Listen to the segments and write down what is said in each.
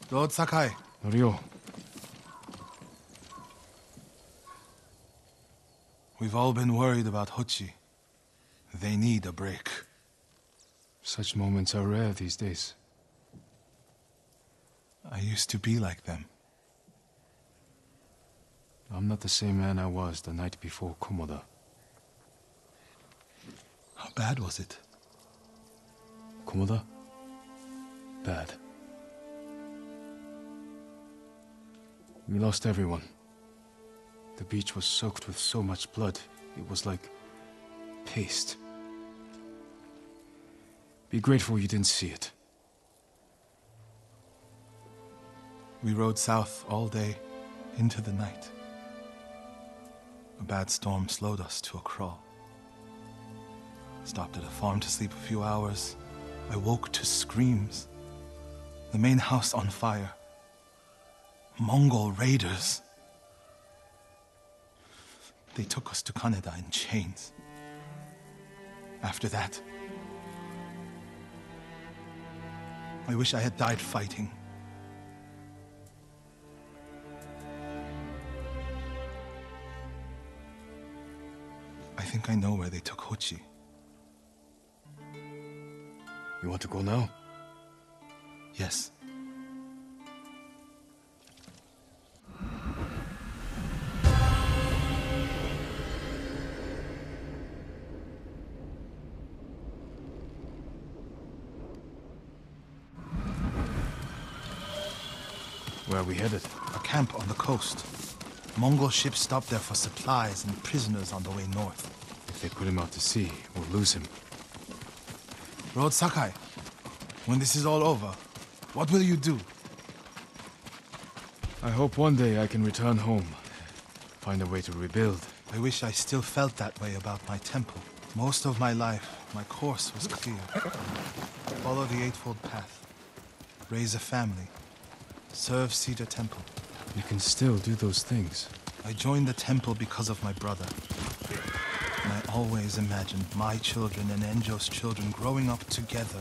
Lord Sakai. Norio. We've all been worried about Hochi. They need a break. Such moments are rare these days. I used to be like them. I'm not the same man I was the night before Komoda. How bad was it? Komoda? Bad. We lost everyone. The beach was soaked with so much blood, it was like paste. Be grateful you didn't see it. We rode south all day, into the night. A bad storm slowed us to a crawl. Stopped at a farm to sleep a few hours. I woke to screams. The main house on fire. Mongol raiders. They took us to Kaneda in chains. After that, I wish I had died fighting. I think I know where they took Hochi. You want to go now? Yes. Where are we headed? A camp on the coast. Mongol ships stopped there for supplies and prisoners on the way north. If they put him out to sea, we'll lose him. Lord Sakai, when this is all over, what will you do? I hope one day I can return home. Find a way to rebuild. I wish I still felt that way about my temple. Most of my life, my course was clear. Follow the Eightfold Path. Raise a family. Serve Cedar Temple. You can still do those things. I joined the temple because of my brother. And I always imagined my children and Enjo's children growing up together.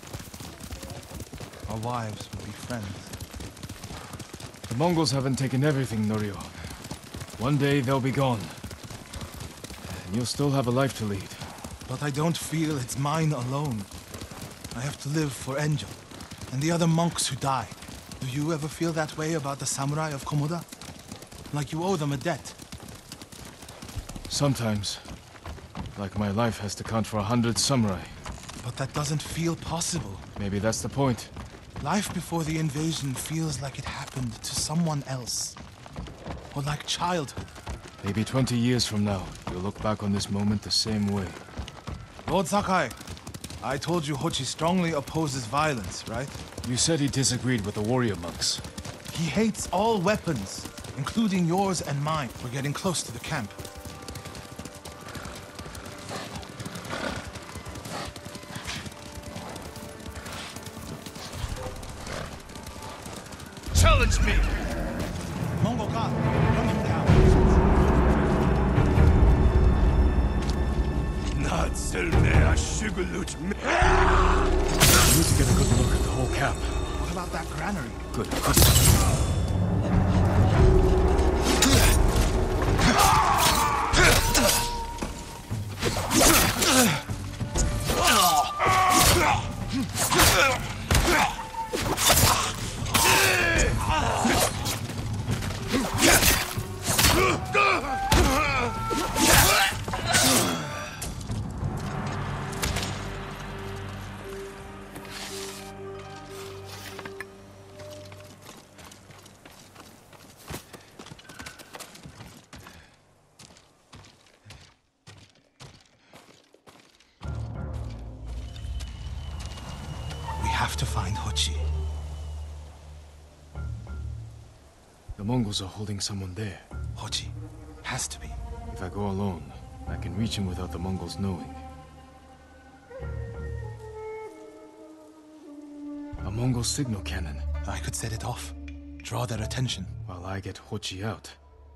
Our wives would be friends. The Mongols haven't taken everything, Norio. One day they'll be gone. And you'll still have a life to lead. But I don't feel it's mine alone. I have to live for Enjo and the other monks who die. Do you ever feel that way about the samurai of Komoda? Like you owe them a debt? Sometimes. Like my life has to count for 100 samurai. But that doesn't feel possible. Maybe that's the point. Life before the invasion feels like it happened to someone else. Or like childhood. Maybe 20 years from now, you'll look back on this moment the same way. Lord Sakai, I told you Hochi strongly opposes violence, right? You said he disagreed with the warrior monks. He hates all weapons, including yours and mine. We're getting close to the camp. Challenge me! Mongol God, run him down. We need to get a good look at the whole camp. What about that granary? Good. We have to find Hochi. The Mongols are holding someone there. Hochi. Has to be. If I go alone, I can reach him without the Mongols knowing. A Mongol signal cannon. I could set it off. Draw their attention. While I get Hochi out.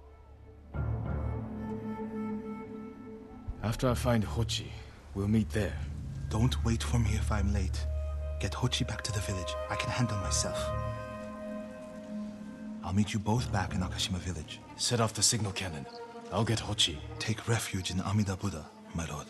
After I find Hochi, we'll meet there. Don't wait for me if I'm late. Get Hochi back to the village. I can handle myself. I'll meet you both back in Akashima village. Set off the signal cannon. I'll get Hochi. Take refuge in Amida Buddha, my lord.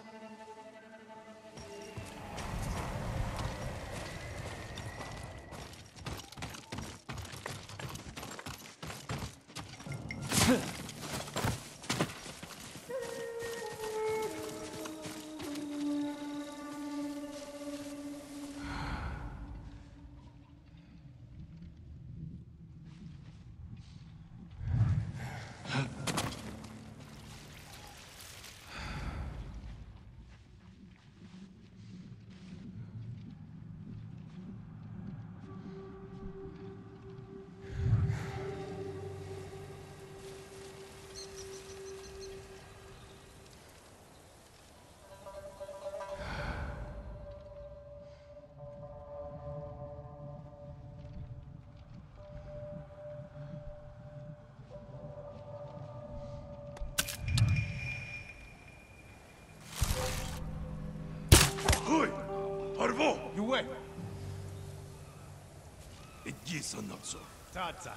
You wait. Иди, Санацу. Tata.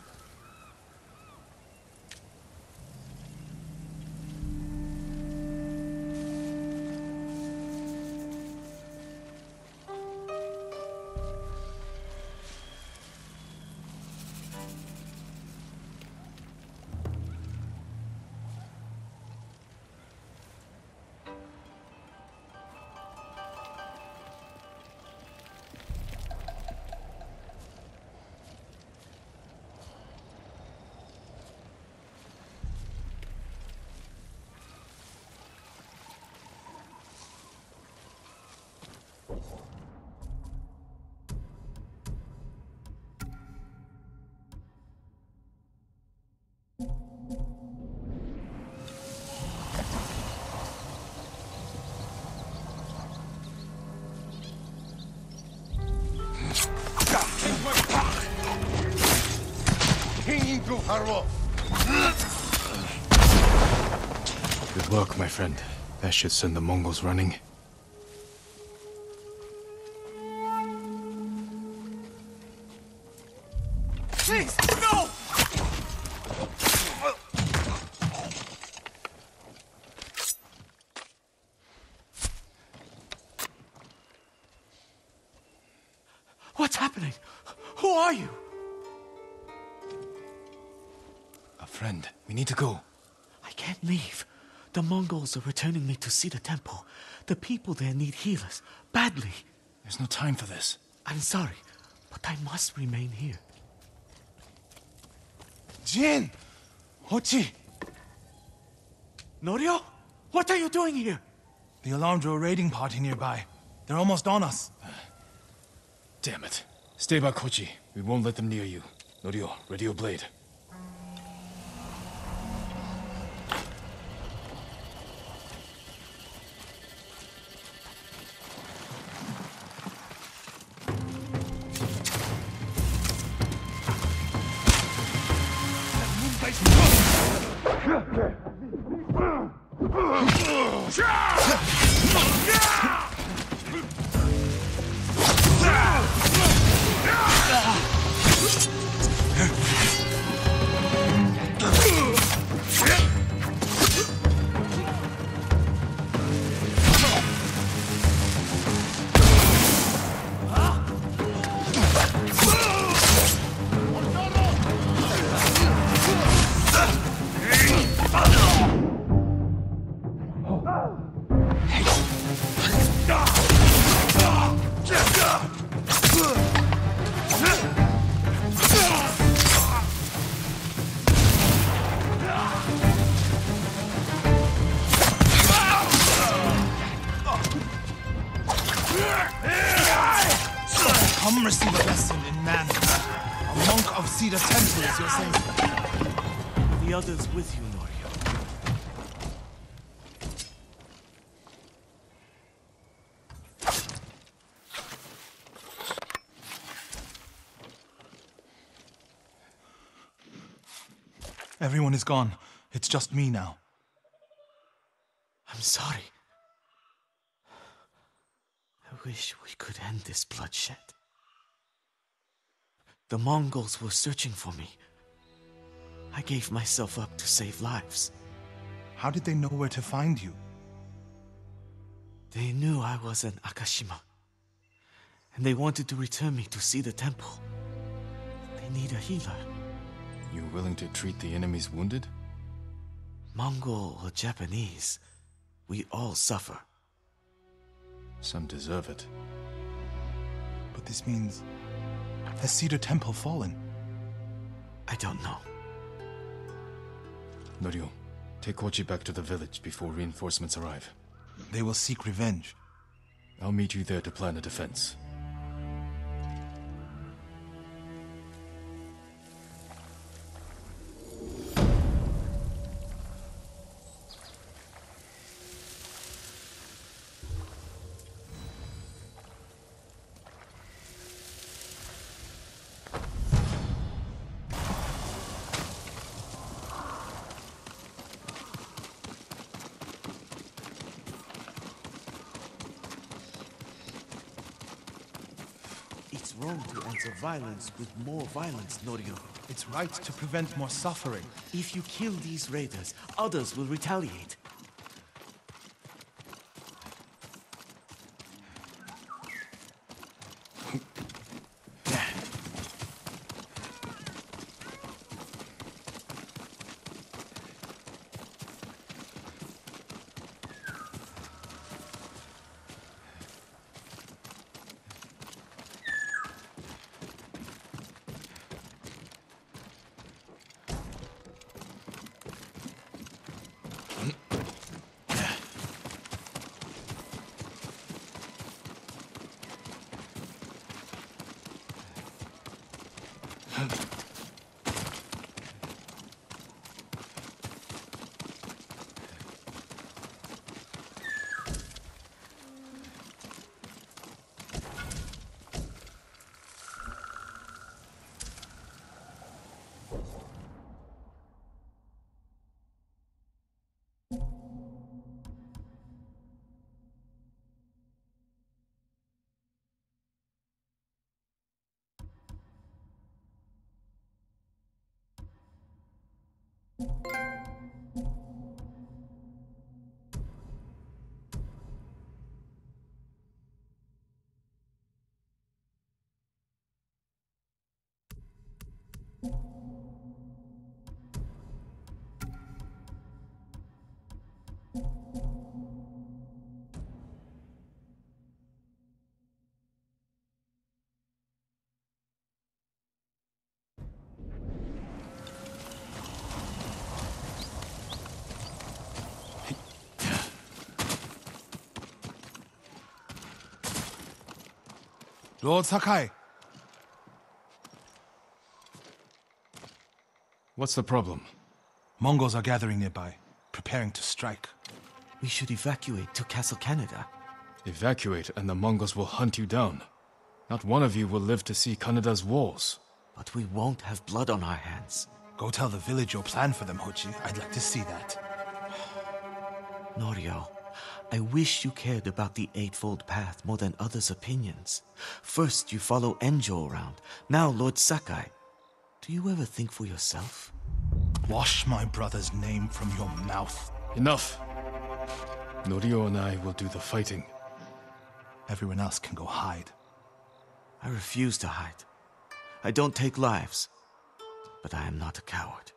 Good work, my friend. That should send the Mongols running. Please, no! What's happening? Who are you? A friend. We need to go. I can't leave. The Mongols are returning me to Sita Temple. The people there need healers, badly. There's no time for this. I'm sorry, but I must remain here. Jin! Hochi! Norio? What are you doing here? The alarm drew a raiding party nearby. They're almost on us. Damn it. Stay back, Hochi. We won't let them near you. Norio, ready your blade. Come receive a lesson in manhood. A monk of Cedar Temple is your savior. The others with you, Norio. Everyone is gone. It's just me now. I'm sorry. I wish we could end this bloodshed. The Mongols were searching for me. I gave myself up to save lives. How did they know where to find you? They knew I was an Akashima, and they wanted to return me to see the temple. They need a healer. You willing to treat the enemy's wounded? Mongol or Japanese, we all suffer. Some deserve it. But this means... has Cedar Temple fallen? I don't know. Norio, take Kochi back to the village before reinforcements arrive. They will seek revenge. I'll meet you there to plan a defense. It's wrong to answer violence with more violence, Norio. It's right to prevent more suffering. If you kill these raiders, others will retaliate. Lord Sakai! What's the problem? Mongols are gathering nearby, preparing to strike. We should evacuate to Castle Canada. Evacuate and the Mongols will hunt you down. Not one of you will live to see Kanada's walls. But we won't have blood on our hands. Go tell the village your plan for them, Hochi. I'd like to see that. Norio, I wish you cared about the Eightfold Path more than others' opinions. First you follow Enjo around, now Lord Sakai. Do you ever think for yourself? Wash my brother's name from your mouth. Enough! Norio and I will do the fighting. Everyone else can go hide. I refuse to hide. I don't take lives, but I am not a coward.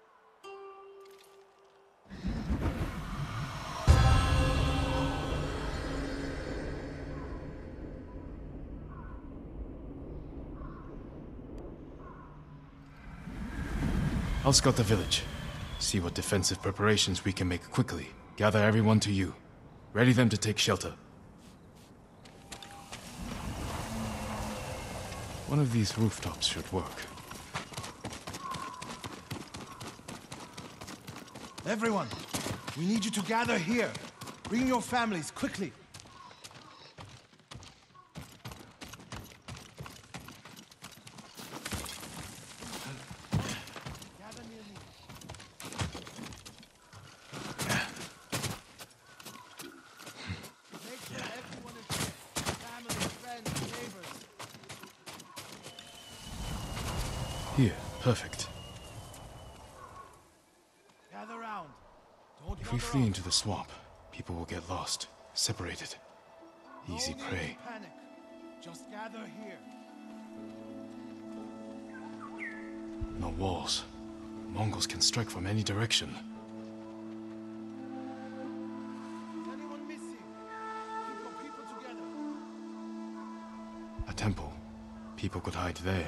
I'll scout the village. See what defensive preparations we can make quickly. Gather everyone to you. Ready them to take shelter. One of these rooftops should work. Everyone, we need you to gather here. Bring your families, quickly. Here, perfect. If we flee into the swamp, people will get lost, separated. Easy No need prey. to panic. Just gather here. No walls. Mongols can strike from any direction. Is anyone missing? Keep your people together. A temple. People could hide there.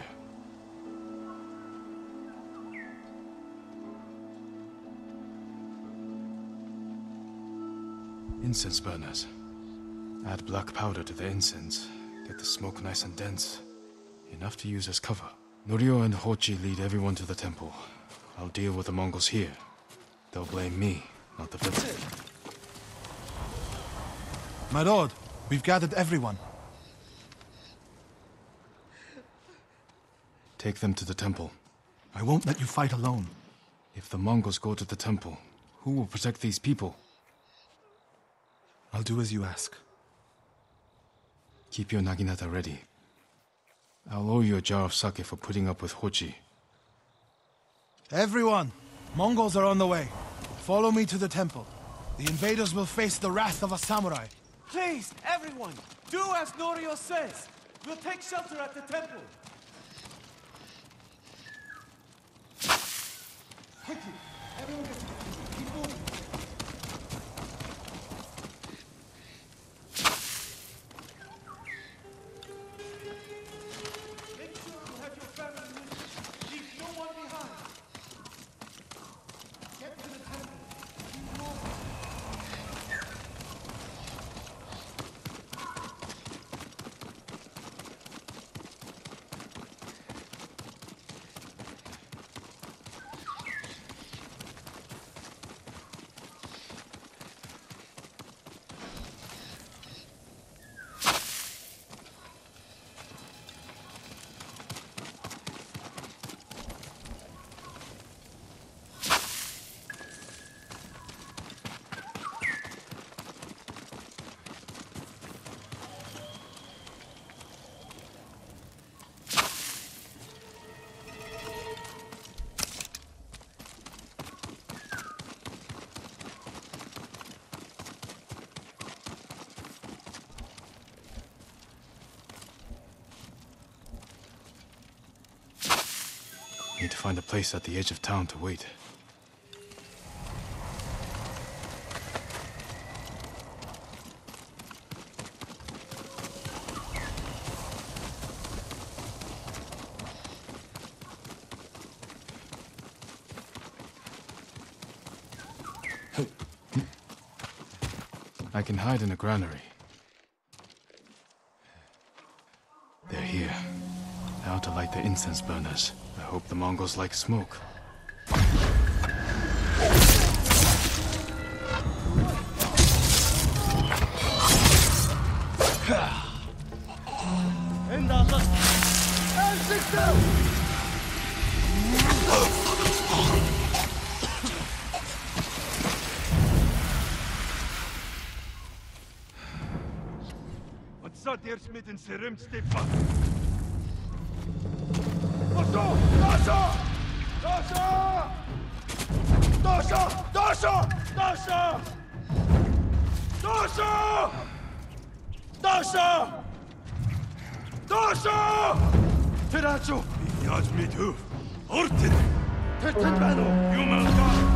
Incense burners. Add black powder to the incense. Get the smoke nice and dense. Enough to use as cover. Norio and Hochi lead everyone to the temple. I'll deal with the Mongols here. They'll blame me, not the village. My lord, we've gathered everyone. Take them to the temple. I won't let you fight alone. If the Mongols go to the temple, who will protect these people? I'll do as you ask. Keep your naginata ready. I'll owe you a jar of sake for putting up with Hochi. Everyone! Mongols are on the way. Follow me to the temple. The invaders will face the wrath of a samurai. Please, everyone, do as Norio says. We'll take shelter at the temple. Quickly, everyone keep moving. Make sure you have your family with you. Leave no one behind. Get to the temple. Keep moving. Need to find a place at the edge of town to wait. I can hide in a granary. They're here. Now to light the incense burners. I hope the Mongols like smoke. Wat zat eerst met een serum Stefan? Doso! Doso! Doso! Doso! Doso! Doso! Doso! Doso! Doso! Teracho! Jaz mit hoof. Orten! Tertenbano! Jumalga!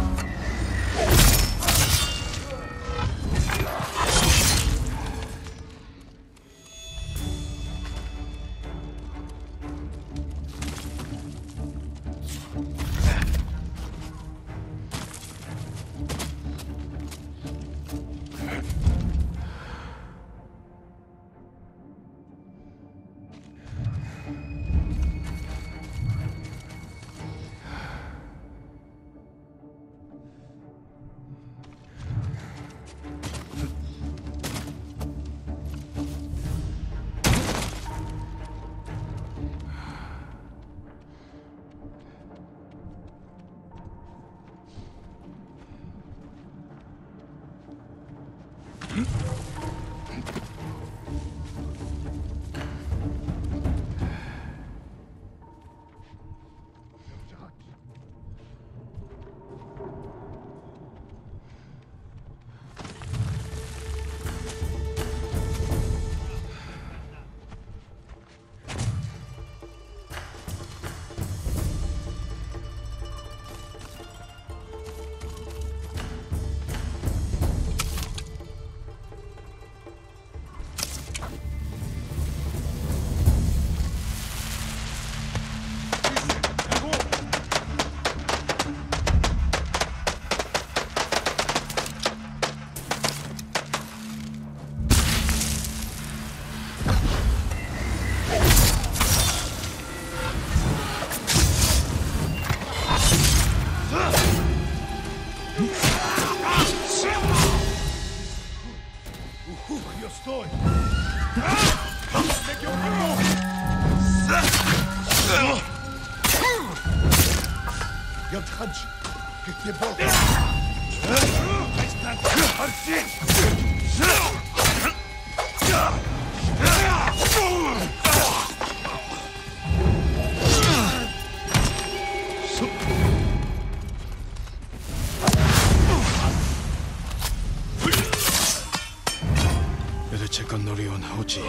Стой! Make your move! يا تخرج كيف تبغى Better check on Norio and Hochi.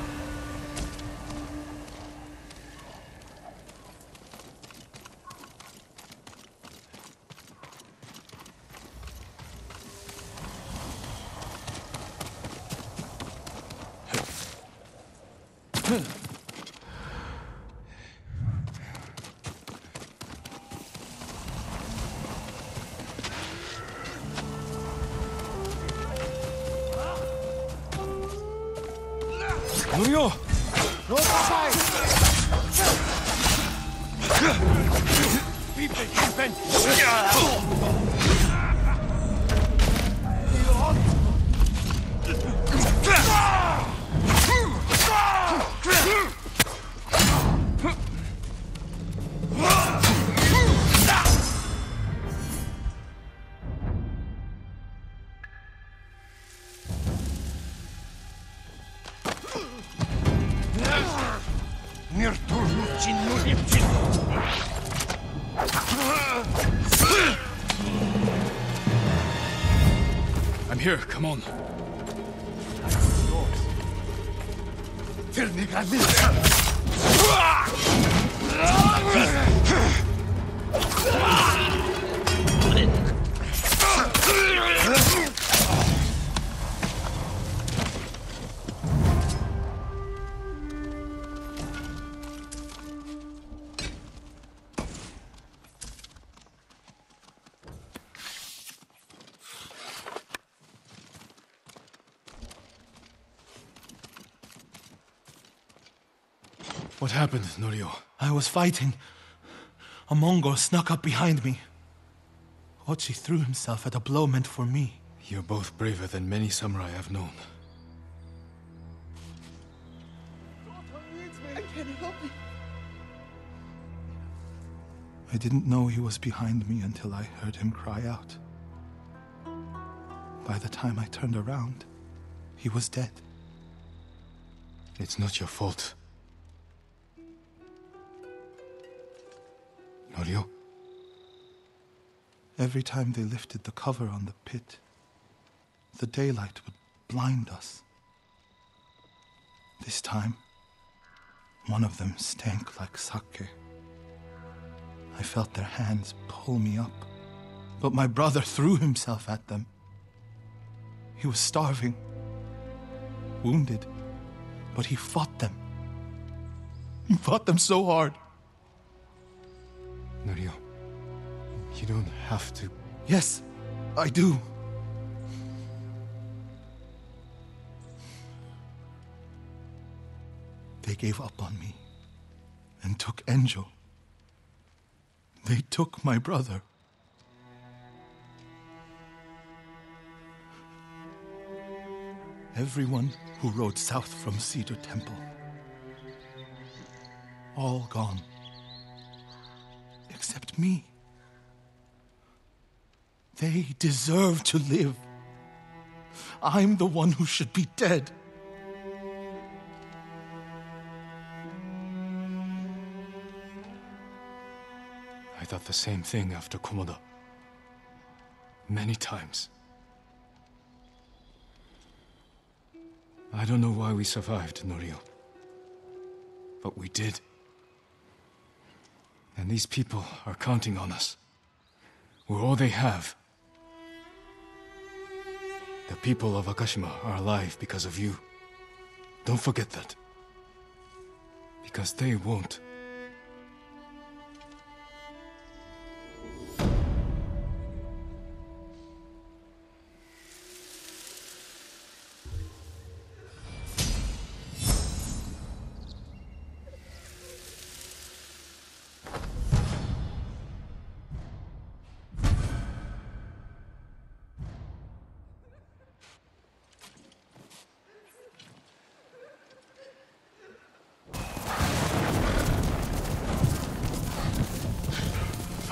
Norio! I'm here, come on. What happened, Norio? I was fighting. A Mongol snuck up behind me. Hochi threw himself at a blow meant for me. You're both braver than many samurai I've known. I can't help it. I didn't know he was behind me until I heard him cry out. By the time I turned around, he was dead. It's not your fault. Norio? Every time they lifted the cover on the pit, the daylight would blind us. This time, one of them stank like sake. I felt their hands pull me up, but my brother threw himself at them. He was starving, wounded, but he fought them. He fought them so hard. Norio, you don't have to. Yes, I do. They gave up on me and took Enjo. They took my brother. Everyone who rode south from Cedar Temple. All gone. Except me. They deserve to live. I'm the one who should be dead. I thought the same thing after Komoda. Many times. I don't know why we survived, Norio. But we did. And these people are counting on us. We're all they have. The people of Akashima are alive because of you. Don't forget that. Because they won't.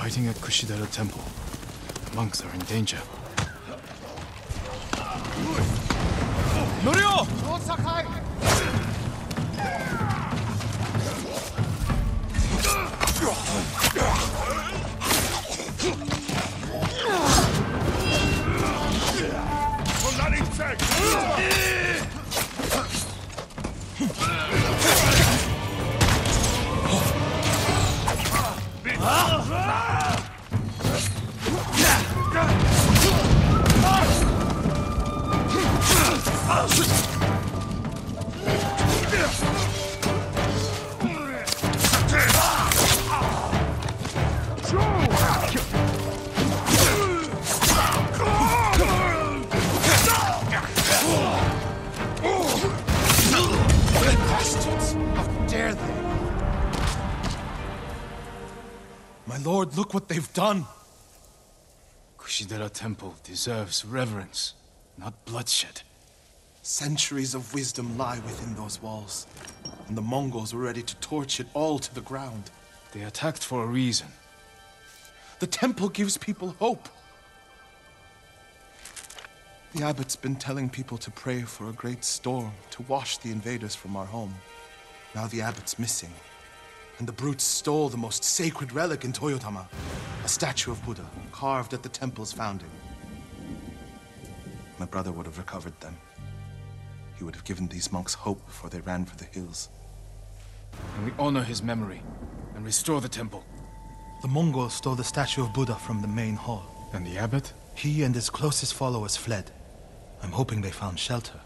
fighting at Kushidera Temple. Monks are in danger. Norio! Lord Sakai! My lord, look what they've done! Kushidera Temple deserves reverence, not bloodshed. Centuries of wisdom lie within those walls, and the Mongols were ready to torch it all to the ground. They attacked for a reason. The temple gives people hope. The abbot's been telling people to pray for a great storm to wash the invaders from our home. Now the abbot's missing, and the brutes stole the most sacred relic in Toyotama, a statue of Buddha carved at the temple's founding. My brother would have recovered them. He would have given these monks hope before they ran for the hills. And we honor his memory and restore the temple. The Mongols stole the statue of Buddha from the main hall. And the abbot? He and his closest followers fled. I'm hoping they found shelter.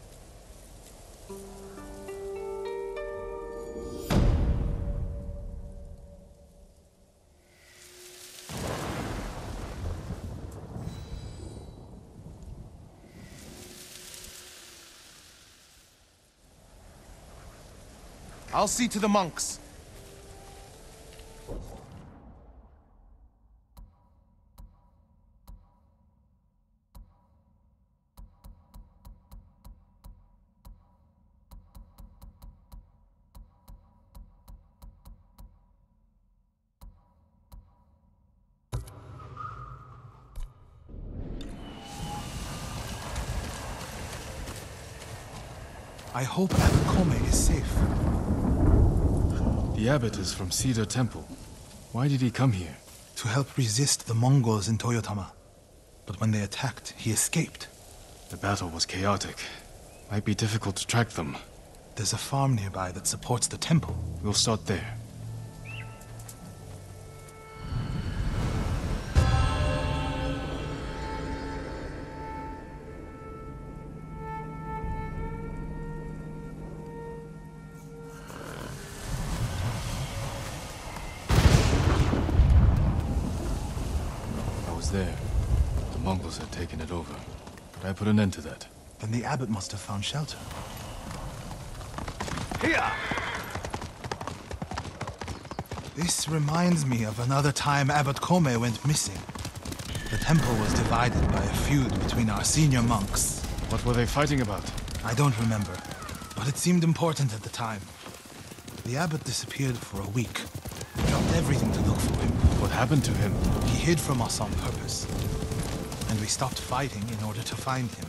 I'll see to the monks. I hope Abbot Kome is safe. The abbot is from Cedar Temple. Why did he come here? To help resist the Mongols in Toyotama. But when they attacked, he escaped. The battle was chaotic. Might be difficult to track them. There's a farm nearby that supports the temple. We'll start there. There. The Mongols had taken it over, but I put an end to that. Then the abbot must have found shelter. Here! This reminds me of another time Abbot Kome went missing. The temple was divided by a feud between our senior monks. What were they fighting about? I don't remember, but it seemed important at the time. The abbot disappeared for a week. We dropped everything to look for him. What happened to him? He hid from us on purpose. And we stopped fighting in order to find him.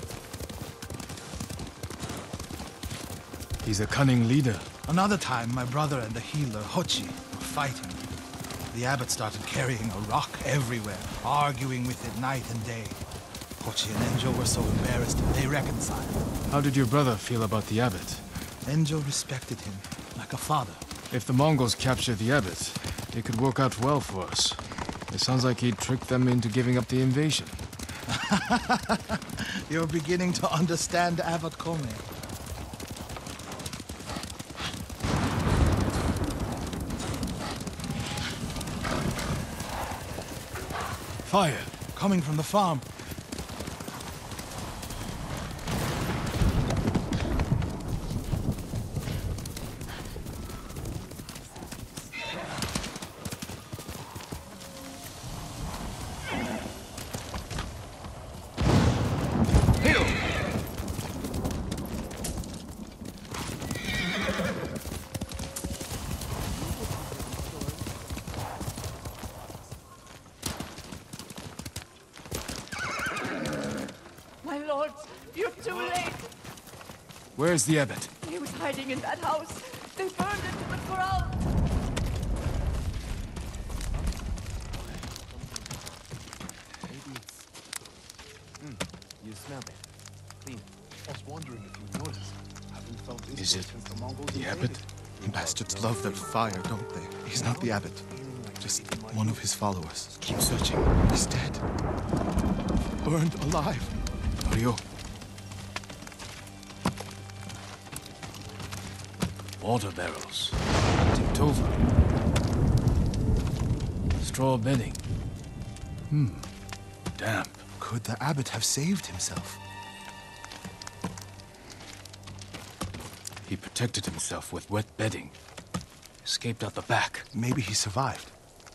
He's a cunning leader. Another time, my brother and the healer, Hochi, were fighting. The abbot started carrying a rock everywhere, arguing with it night and day. Hochi and Enjo were so embarrassed, they reconciled. How did your brother feel about the abbot? Enjo respected him, like a father. If the Mongols capture the abbot, it could work out well for us. It sounds like he tricked them into giving up the invasion. You're beginning to understand Abbot Kome. Fire! Coming from the farm. You're too late. Where's the abbot? He was hiding in that house. They burned it to the ground. You smell it. Clean. I was wondering if you noticed. Haven't felt this Is way it since the Mongols the invaded. abbot? Bastards love their fire, don't they? He's not the abbot. Just one of his followers. Keep searching. He's dead. Burned alive. Norio. Water barrels. Tipped over. Straw bedding. Damp. Could the abbot have saved himself? He protected himself with wet bedding. Escaped out the back. Maybe he survived.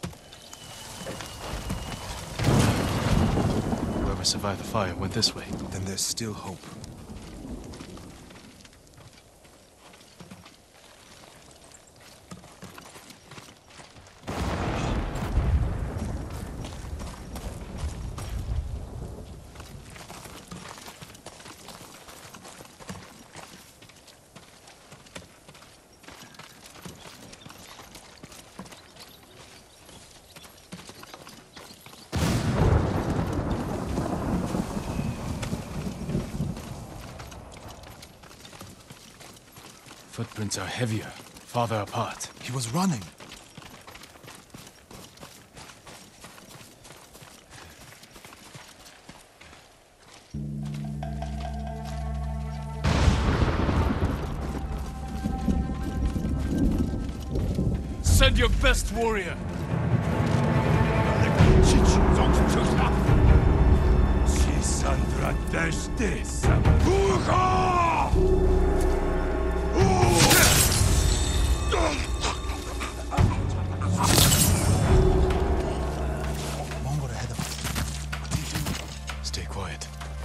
Whoever survived the fire went this way. Then there's still hope. Footprints are heavier, farther apart. He was running. Send your best warrior! Sandra Destes. Bucha! Mongol ahead of us. Stay quiet.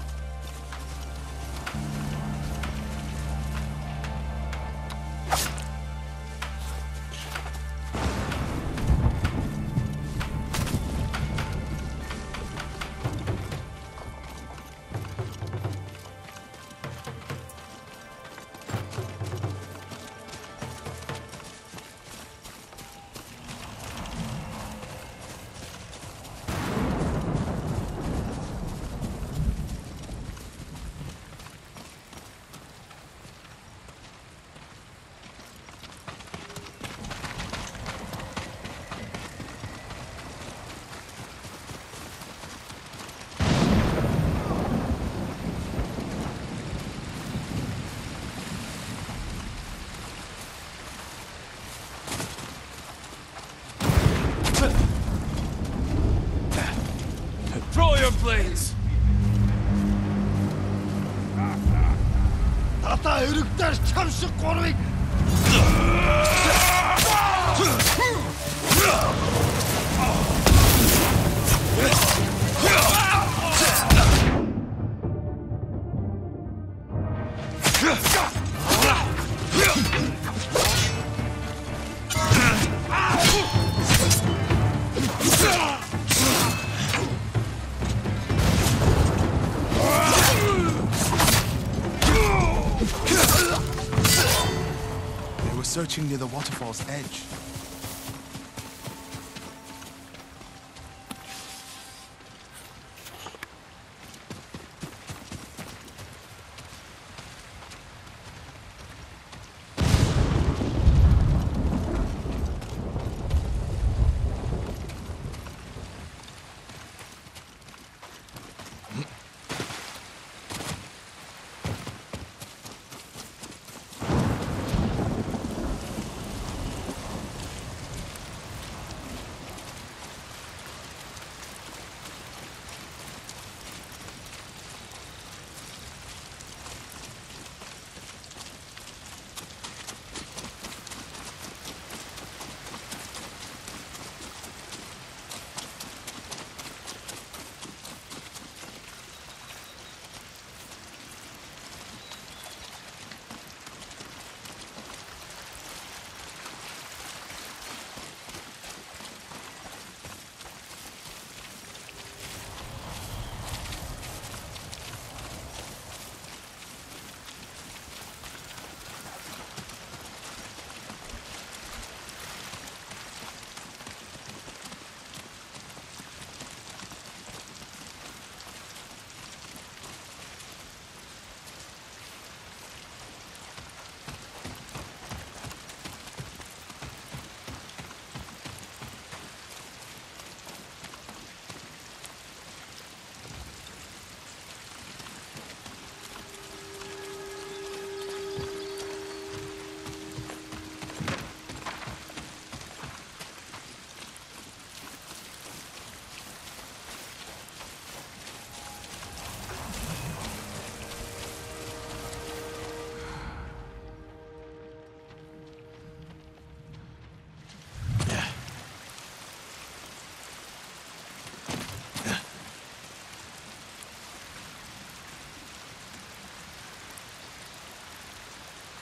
Throw your blades! Ата өргөдөр чам шиг гурвыг They were searching near the waterfall's edge.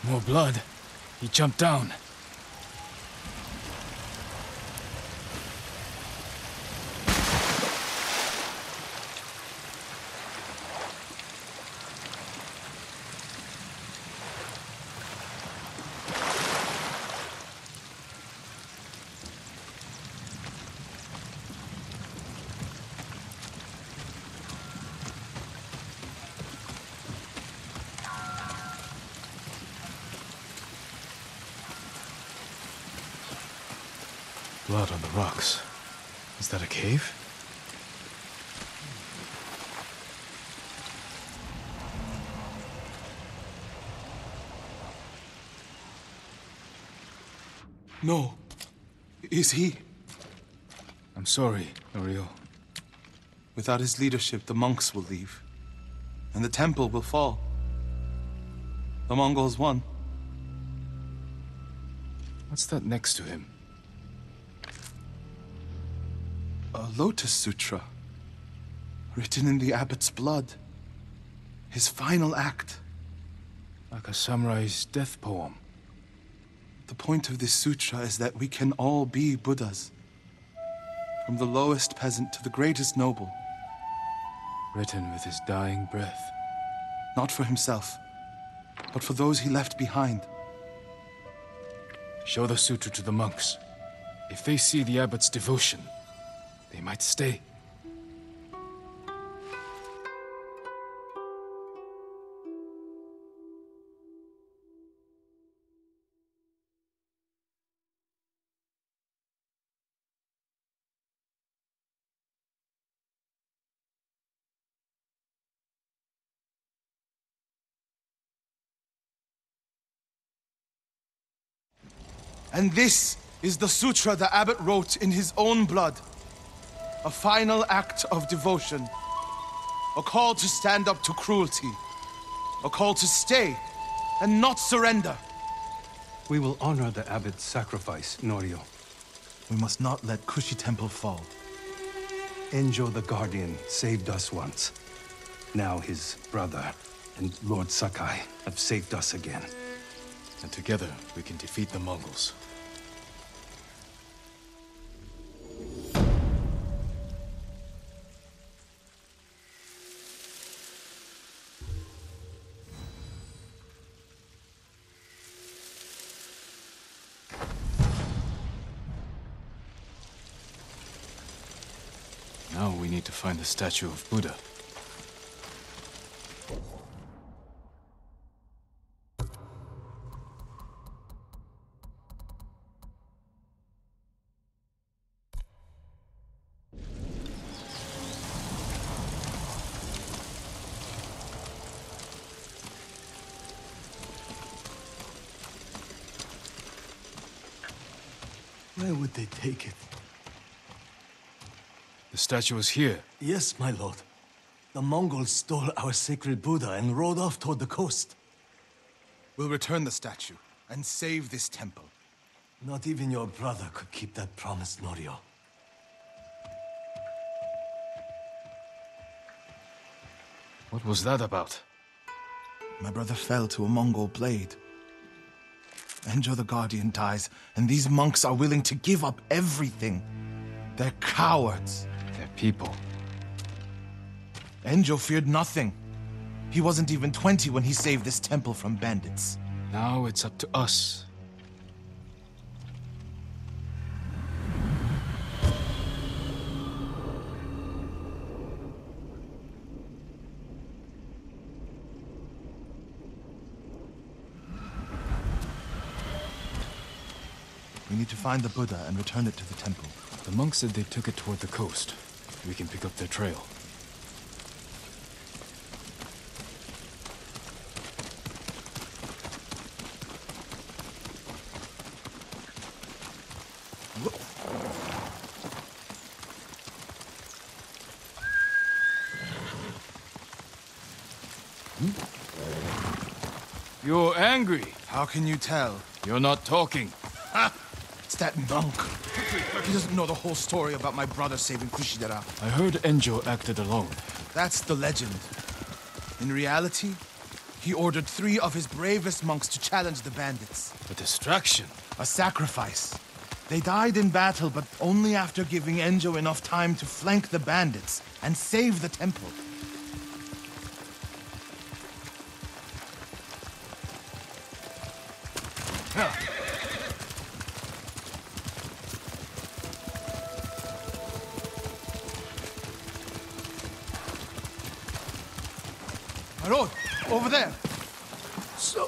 More blood. He jumped down. Blood on the rocks. Is that a cave? No. Is he? I'm sorry, Norio. Without his leadership, the monks will leave. And the temple will fall. The Mongols won. What's that next to him? A Lotus Sutra. Written in the abbot's blood. His final act. Like a samurai's death poem. The point of this sutra is that we can all be Buddhas. From the lowest peasant to the greatest noble. Written with his dying breath. Not for himself, but for those he left behind. Show the sutra to the monks. If they see the abbot's devotion, they might stay. And this is the sutra the abbot wrote in his own blood. A final act of devotion. A call to stand up to cruelty. A call to stay and not surrender. We will honor the abbot's sacrifice, Norio. We must not let Kushi Temple fall. Enjo the Guardian saved us once. Now his brother and Lord Sakai have saved us again. And together, we can defeat the Mongols. Now we need to find the statue of Buddha. Where would they take it? The statue is here. Yes, my lord. The Mongols stole our sacred Buddha and rode off toward the coast. We'll return the statue and save this temple. Not even your brother could keep that promise, Norio. What was that about? My brother fell to a Mongol blade. Enjo the Guardian dies, and these monks are willing to give up everything. They're cowards. They're people. Enjo feared nothing. He wasn't even 20 when he saved this temple from bandits. Now it's up to us. We need to find the Buddha and return it to the temple. The monks said they took it toward the coast. We can pick up their trail. You're angry. How can you tell? You're not talking. It's that monk. He doesn't know the whole story about my brother saving Kushidera. I heard Enjo acted alone. That's the legend. In reality, He ordered 3 of his bravest monks to challenge the bandits. A distraction. A sacrifice. They died in battle, but only after giving Enjo enough time to flank the bandits and save the temple. My lord, over there. So...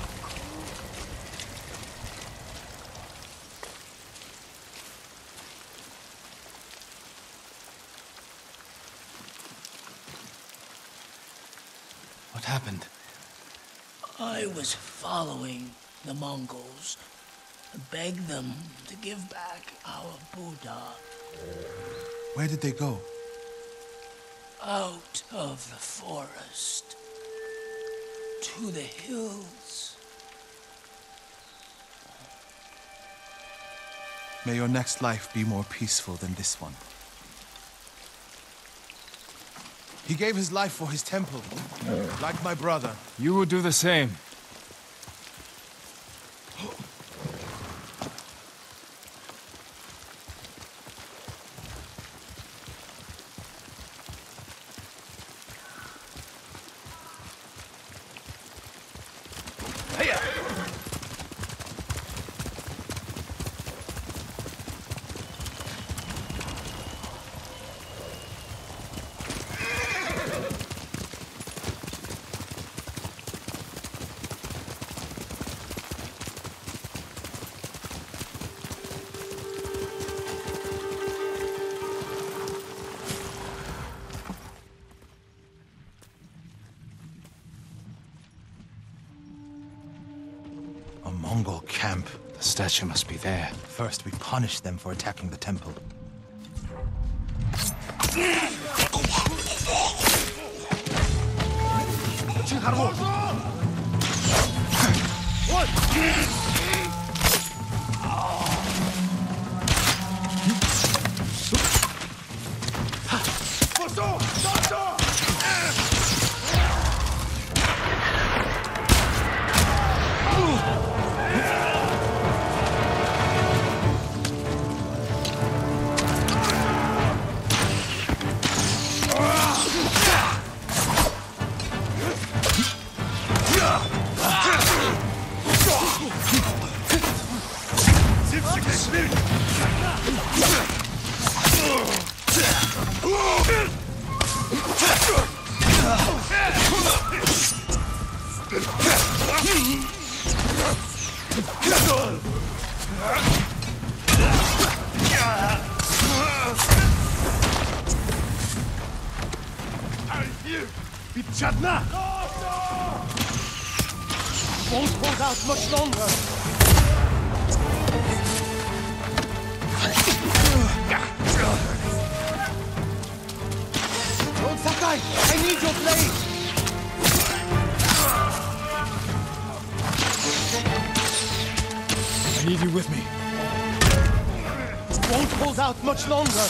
What happened? I was following the Mongols and begged them to give back our Buddha. Where did they go? Out of the forest. To the hills. May your next life be more peaceful than this one. He gave his life for his temple, like my brother. You would do the same. A Mongol camp. The statue must be there. First, we punish them for attacking the temple. Chadna! Won't hold out much longer! Lord Sakai, I need your blade! I need you with me. Won't hold out much longer!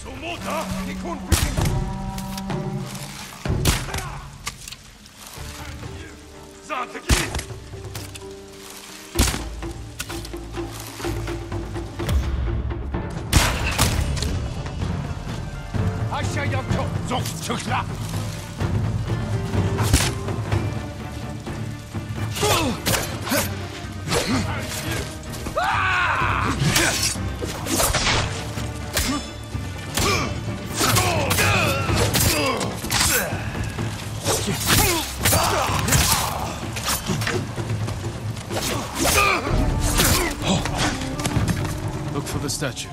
Look for the statue.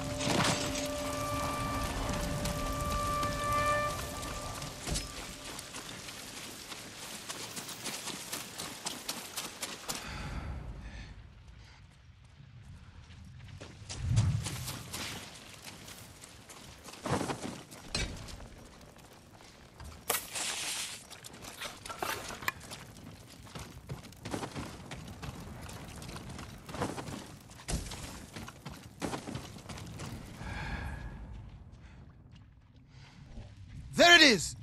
There it is!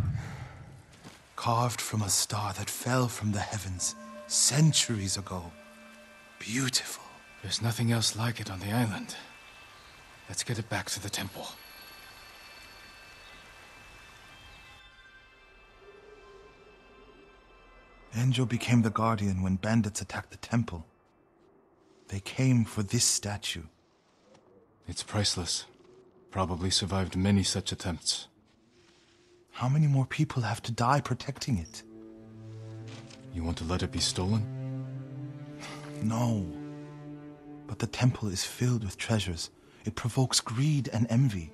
Carved from a star that fell from the heavens centuries ago. Beautiful. There's nothing else like it on the island. Let's get it back to the temple. Enjo became the guardian when bandits attacked the temple. They came for this statue. It's priceless. Probably survived many such attempts. How many more people have to die protecting it? You want to let it be stolen? No. But the temple is filled with treasures. It provokes greed and envy.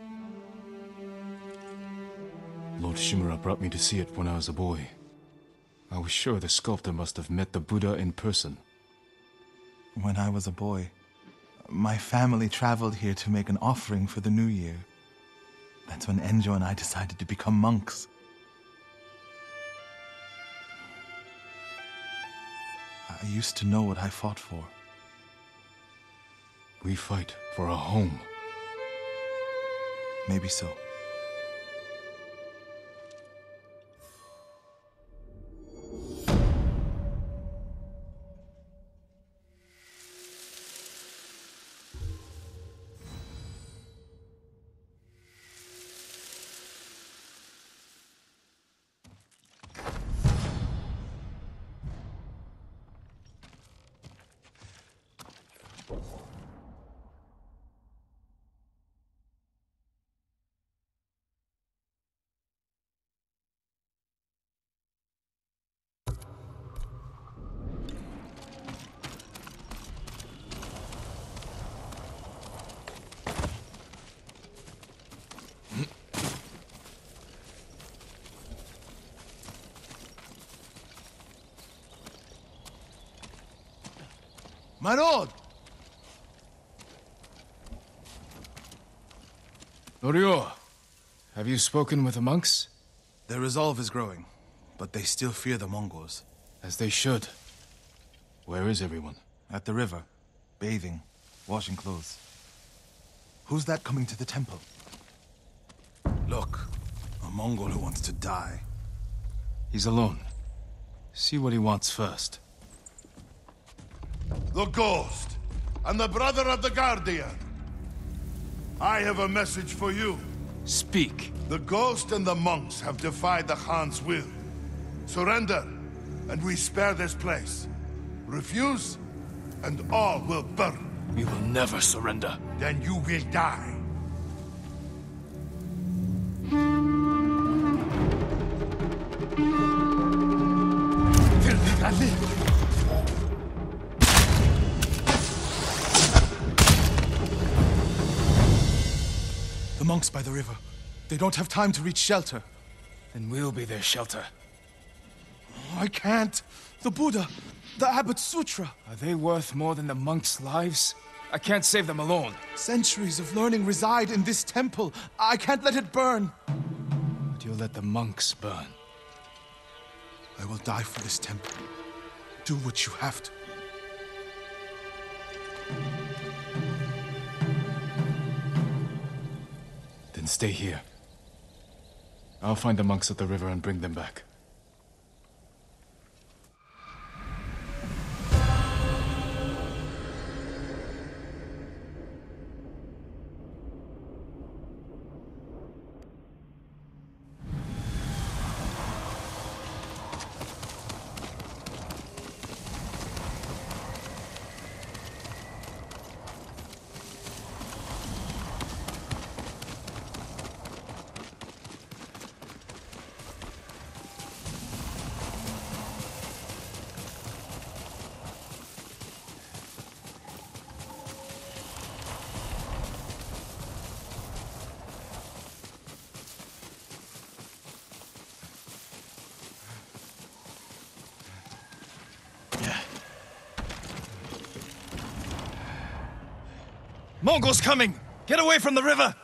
Lord Shimura brought me to see it when I was a boy. I was sure the sculptor must have met the Buddha in person. When I was a boy, my family traveled here to make an offering for the new year. That's when Enjo and I decided to become monks. I used to know what I fought for. We fight for a home. Maybe so. My lord! Norio, have you spoken with the monks? Their resolve is growing, but they still fear the Mongols. As they should. Where is everyone? At the river, bathing, washing clothes. Who's that coming to the temple? Look, a Mongol who wants to die. He's alone. See what he wants first. The Ghost, and the brother of the Guardian. I have a message for you. Speak. The Ghost and the monks have defied the Khan's will. Surrender, and we spare this place. Refuse, and all will burn. We will never surrender. Then you will die. The monks by the river. They don't have time to reach shelter. Then we'll be their shelter. I can't. The Buddha, the Abbot's Sutra. Are they worth more than the monks' lives? I can't save them alone. Centuries of learning reside in this temple. I can't let it burn. But you'll let the monks burn. I will die for this temple. Do what you have to. Then stay here. I'll find the monks at the river and bring them back. Mongols coming! Get away from the river!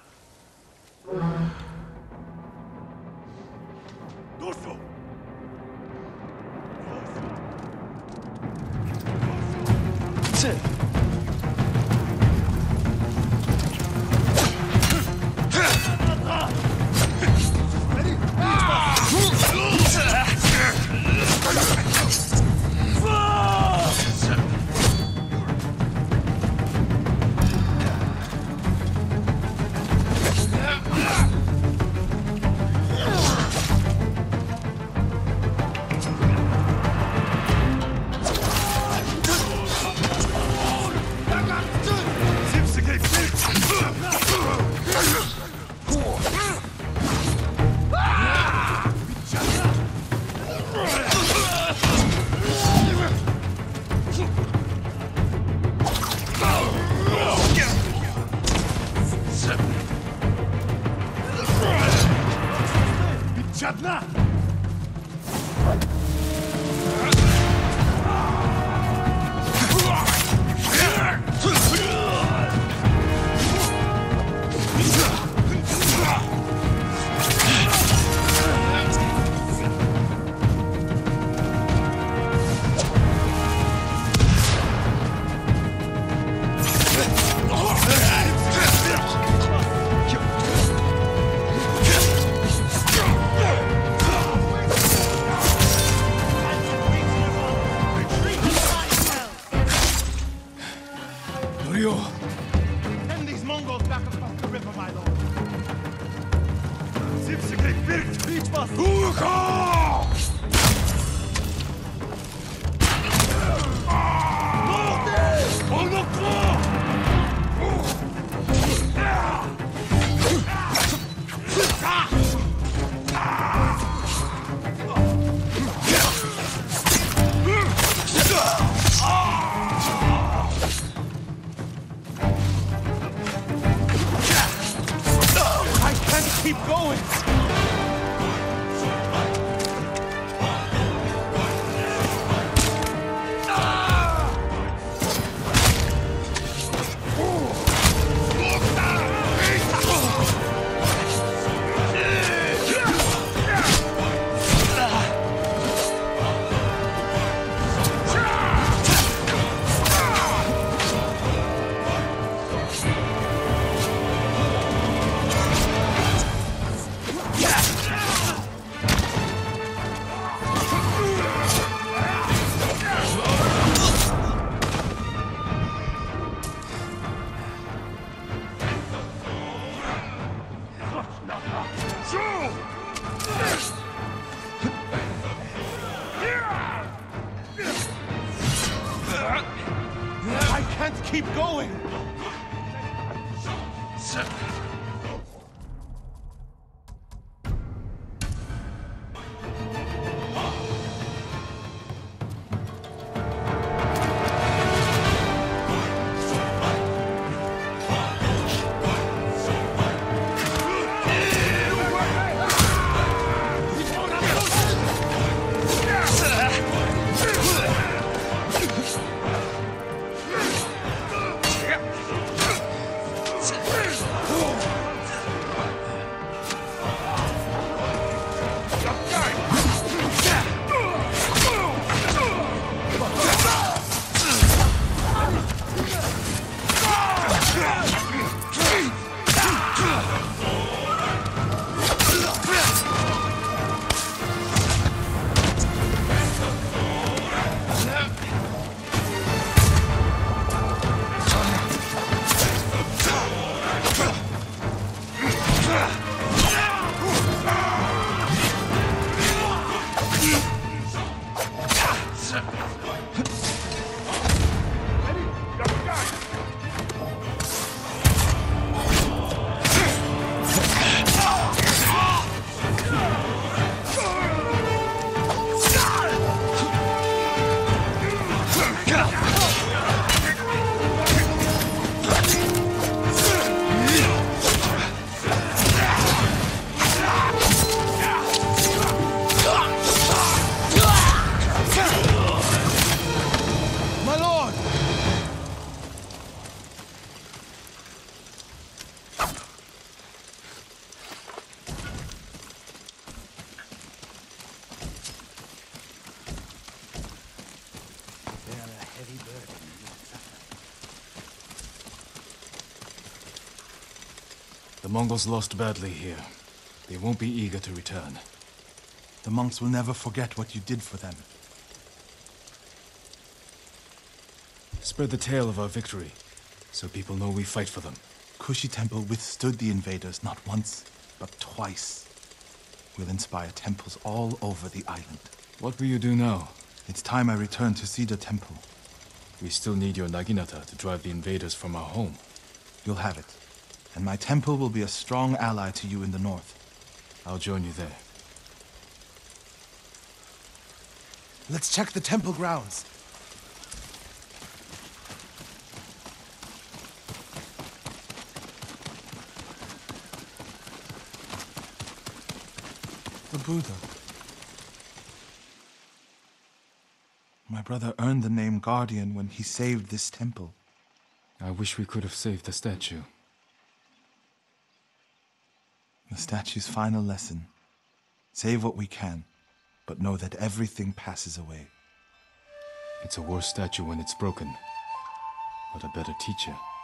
Send these Mongols back across the river, my lord. Keep going! The Mongols lost badly here. They won't be eager to return. The monks will never forget what you did for them. Spread the tale of our victory, so people know we fight for them. Kushi Temple withstood the invaders not once, but twice. We'll inspire temples all over the island. What will you do now? It's time I return to Cedar Temple. We still need your Naginata to drive the invaders from our home. You'll have it. And my temple will be a strong ally to you in the north. I'll join you there. Let's check the temple grounds. The Buddha. My brother earned the name Guardian when he saved this temple. I wish we could have saved the statue. The statue's final lesson. Save what we can, but know that everything passes away. It's a worse statue when it's broken, but a better teacher.